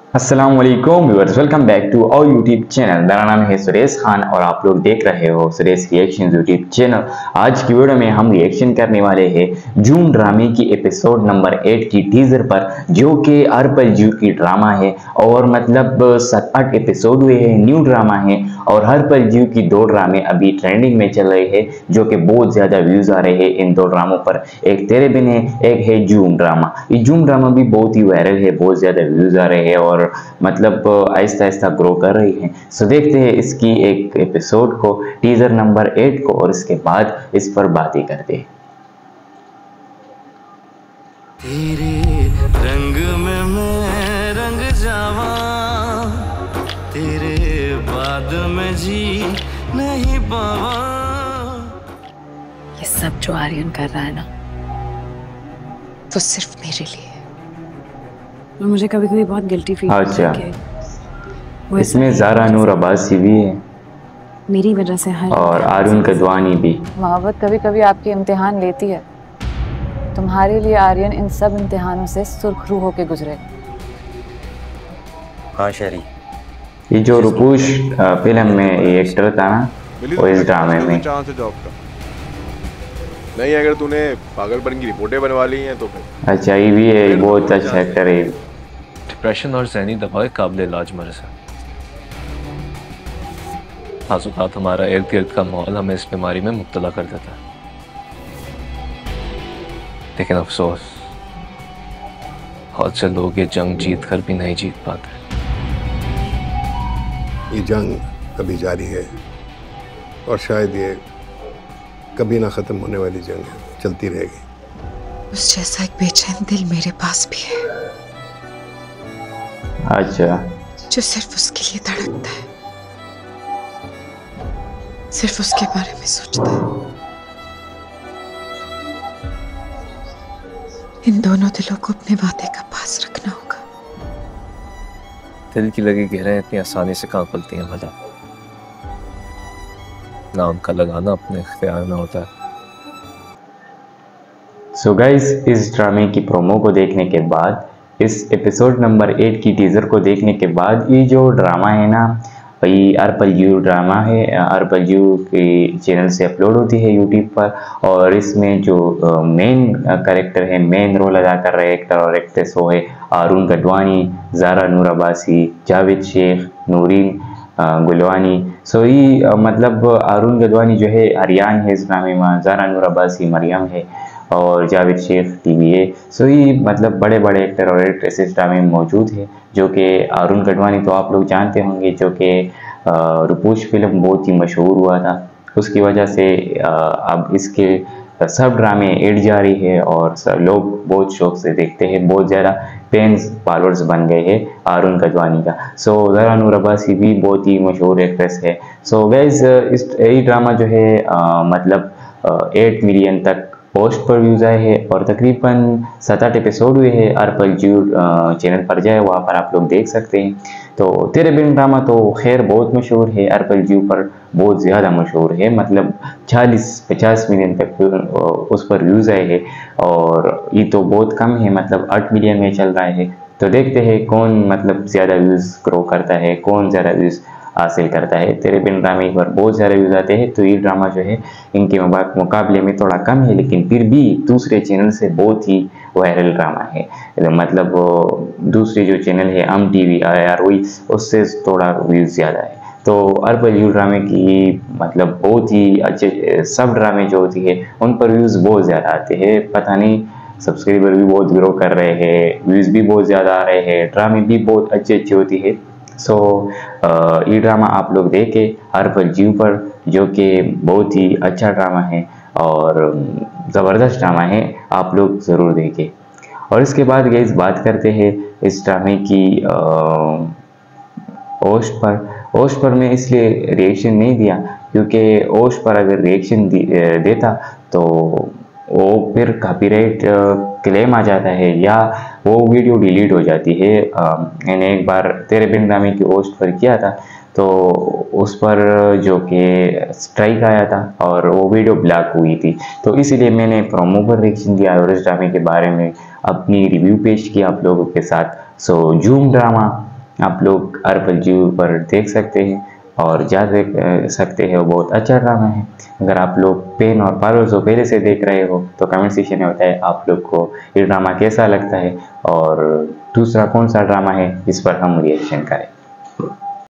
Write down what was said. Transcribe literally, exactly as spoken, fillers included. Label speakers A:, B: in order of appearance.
A: अस्सलाम वालेकुम viewers, welcome back to our YouTube channel. मेरा नाम है सुरेश खान और आप लोग देख रहे हो सुरेश रिएक्शन यूट्यूब चैनल। आज की वीडियो में हम रिएक्शन करने वाले हैं जूम ड्रामे की एपिसोड नंबर एट की टीजर पर, जो कि अर्पल जू की ड्रामा है और मतलब सात आठ एपिसोड हुए हैं, न्यू ड्रामा है और हर्पल जू की दो ड्रामे अभी ट्रेंडिंग में चल रहे हैं, जो कि बहुत ज्यादा व्यूज आ रहे हैं इन दो ड्रामों पर। एक तेरे बिन है, एक है जूम ड्रामा। ये जूम ड्रामा भी बहुत ही वायरल है, बहुत ज्यादा व्यूज आ रहे हैं और मतलब आहिस्ता आहिस्ता ग्रो कर रही है। सो देखते हैं इसकी एक एपिसोड को, टीजर नंबर एट को, और इसके बाद इस पर बातें करते हैं।
B: तेरे रंग में मैं रंग जावा, तेरे बाद में जी नहीं पावा।
C: ये सब जो आर्यन कर रहा है ना, वो सिर्फ मेरे लिए है। मुझे कभी कभी बहुत गिल्टी फील
A: अच्छा,
C: वो
A: इसमें ज़ारा नूर अब्बासी भी है
C: मेरी वजह से हर
A: और आरुन कदवानी भी।
D: मोहब्बत कभी कभी आपके इम्तिहान लेती है। तुम्हारे लिए आर्यन इन सब इम्तिहानों से सुरखरू होके गुजरे।
E: हाँ शरी,
A: ये जो रुपूश फिल्म में ये एक्टर था ना, वो इस ड्रामे में।
F: नहीं, अगर तूने पागलपन की रिपोर्टें बनवा ली हैं तो फिर
A: अच्छा, ये भी है, बहुत अच्छा एक्टर है।
E: डिप्रेशन और ज़हनी दबाव काबिल इलाज मर्ज है। आज़ुकात हमारा इर्द गिर्द का माहौल हमें इस बीमारी में मुब्तला कर देता है, लेकिन अफसोस बहुत से लोग ये जंग जीत कर भी नहीं जीत पाते।
G: ये जंग अभी जारी है और शायद ये कभी ना ख़त्म होने वाली जंग है, चलती रहेगी।
C: उस जैसा एक बेचैन दिल मेरे पास भी है।
A: अच्छा,
C: जो सिर्फ उसके लिए धड़कता है, सिर्फ उसके बारे में सोचता है। इन दोनों दिलों को अपने वादे का पास रखना होगा।
E: दिल की लगी गहराइयां इतनी आसानी से कहाँ खुलती हैं भला, ना उनका लगाना अपने इख्तियार में होता है।
A: सो गाइस, इस ड्रामे की प्रोमो को देखने के बाद, इस एपिसोड नंबर एट की टीज़र को देखने के बाद, ये जो ड्रामा है ना, ये अर्पल यू ड्रामा है। अर्पल यू के चैनल से अपलोड होती है यूट्यूब पर और इसमें जो मेन कैरेक्टर है, मेन रोल अदा कर रहे एक्टर और एक्ट्रेस, वो है आरुन कदवानी, ज़ारा नूर अब्बासी, जावेद शेख, नूरीन गुलवानी। सो ये मतलब आरुन कदवानी जो है आर्यन है इस ड्रामे में, ज़ारा नूर अब्बासी मरियम है और जावेद शेख टीवी है। सो ये मतलब बड़े बड़े एक्टर और एक्ट्रेस इस ड्रामे में मौजूद है, जो कि आरुन कदवानी तो आप लोग जानते होंगे, जो कि रुपूश फिल्म बहुत ही मशहूर हुआ था, उसकी वजह से अब इसके सब ड्रामे एड जारी है और सब लोग बहुत शौक से देखते हैं। बहुत ज़्यादा फैंस फॉलोअर्स बन गए हैं आरुन कदवानी का। सो ज़ारा नूर अब्बासी भी बहुत ही मशहूर एक्ट्रेस है। सो गाइज, इस ये ड्रामा जो है आ, मतलब एट मिलियन तक पोस्ट पर व्यूज आए हैं और तकरीबन सात आठ एपिसोड हुए हैं। अर्पल जू चैनल पर जाए, वहाँ पर आप लोग देख सकते हैं। तो तेरे बिन ड्रामा तो खैर बहुत मशहूर है, अर्पल जू पर बहुत ज़्यादा मशहूर है, मतलब चालीस पचास मिलियन तक उस पर व्यूज़ आए हैं और ये तो बहुत कम है, मतलब आठ मिलियन में चल रहा है। तो देखते हैं कौन मतलब ज़्यादा व्यूज़ ग्रो करता है, कौन ज़्यादा व्यूज़ हासिल करता है। तेरे बिन ड्रामे पर बहुत सारे व्यूज आते हैं, तो ये ड्रामा जो है इनके मुकाबले में थोड़ा कम है, लेकिन फिर भी दूसरे चैनल से बहुत ही वायरल ड्रामा है। मतलब दूसरे जो चैनल है अम टीवी आर वही, उससे थोड़ा व्यूज ज़्यादा है। तो अर्पल यू ड्रामे की मतलब बहुत ही अच्छे सब ड्रामे जो होती है उन पर व्यूज़ बहुत ज़्यादा आते हैं। पता नहीं, सब्सक्राइबर भी बहुत ग्रो कर रहे हैं, व्यूज़ भी बहुत ज़्यादा आ रहे हैं, ड्रामे भी बहुत अच्छे अच्छे होती है। सो so, ये ड्रामा आप लोग देखें अर्पल जू पर, जो कि बहुत ही अच्छा ड्रामा है और ज़बरदस्त ड्रामा है, आप लोग ज़रूर देखें। और इसके बाद गाइस बात करते हैं इस ड्रामे की ओस्ट पर। ओस्ट पर मैं इसलिए रिएक्शन नहीं दिया क्योंकि ओस्ट पर अगर रिएक्शन देता तो वो फिर कॉपीराइट क्लेम आ जाता है या वो वीडियो डिलीट हो जाती है। मैंने एक बार तेरे बिन ड्रामे की ओस्ट पर किया था, तो उस पर जो कि स्ट्राइक आया था और वो वीडियो ब्लॉक हुई थी, तो इसीलिए मैंने प्रोमो पर रिएक्शन दिया और इस ड्रामे के बारे में अपनी रिव्यू पेश किया आप लोगों के साथ। सो जूम ड्रामा आप लोग अर्पलजू पर देख सकते हैं और जा सकते हैं। वो बहुत अच्छा ड्रामा है। अगर आप लोग पेन और पारोल को पहले से देख रहे हो तो कमेंट सेक्शन में बताएं आप लोग को ये ड्रामा कैसा लगता है और दूसरा कौन सा ड्रामा है इस पर हम रिएक्शन करें।